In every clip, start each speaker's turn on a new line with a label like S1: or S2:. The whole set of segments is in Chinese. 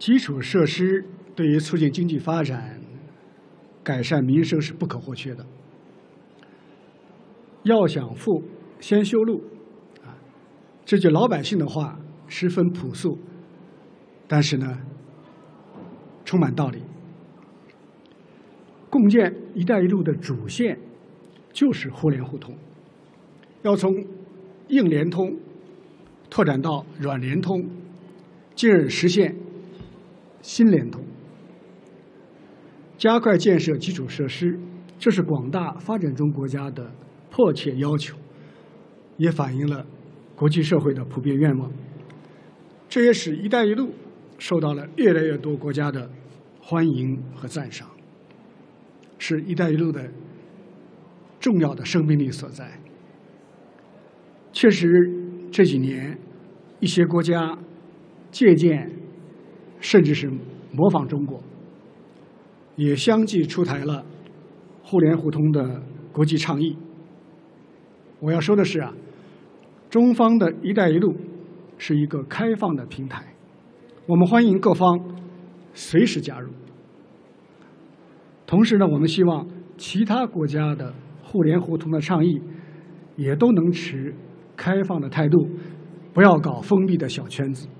S1: 基础设施对于促进经济发展、改善民生是不可或缺的。要想富，先修路，这句老百姓的话十分朴素，但是呢，充满道理。共建“一带一路”的主线就是互联互通，要从硬联通拓展到软联通，进而实现新联通。加快建设基础设施，这是广大发展中国家的迫切要求，也反映了国际社会的普遍愿望。这也使“一带一路”受到了越来越多国家的欢迎和赞赏，是“一带一路”的重要的生命力所在。确实，这几年一些国家借鉴甚至是模仿中国，也相继出台了互联互通的国际倡议。我要说的是中方的“一带一路”是一个开放的平台，我们欢迎各方随时加入。同时呢，我们希望其他国家的互联互通的倡议也都能持开放的态度，不要搞封闭的小圈子。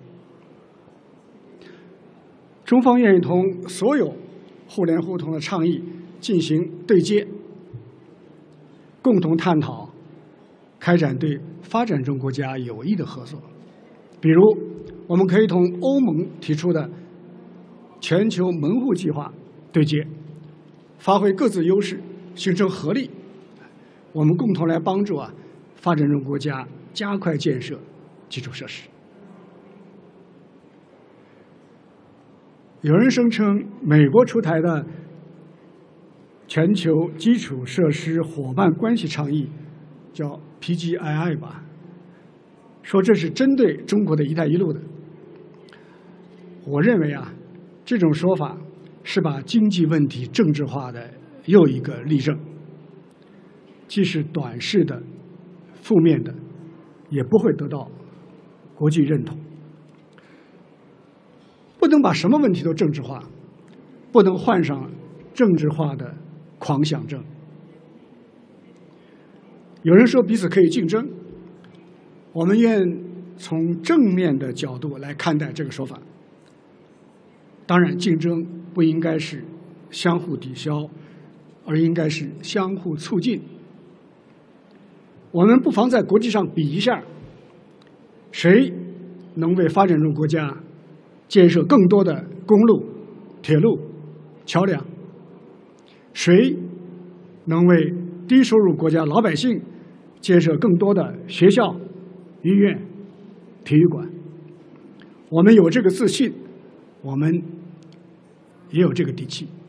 S1: 中方愿意同所有互联互通的倡议进行对接，共同探讨开展对发展中国家有益的合作。比如，我们可以同欧盟提出的全球门户计划对接，发挥各自优势，形成合力，我们共同来帮助发展中国家加快建设基础设施。有人声称，美国出台的全球基础设施伙伴关系倡议叫 PGII 吧，说这是针对中国的一带一路的。我认为这种说法是把经济问题政治化的又一个例证，既是短视的、负面的，也不会得到国际认同。不能把什么问题都政治化，不能患上政治化的狂想症。有人说彼此可以竞争，我们愿从正面的角度来看待这个说法。当然，竞争不应该是相互抵消，而应该是相互促进。我们不妨在国际上比一下，谁能为发展中国家建设更多的公路、铁路、桥梁，谁能为低收入国家老百姓建设更多的学校、医院、体育馆。我们有这个自信，我们也有这个底气。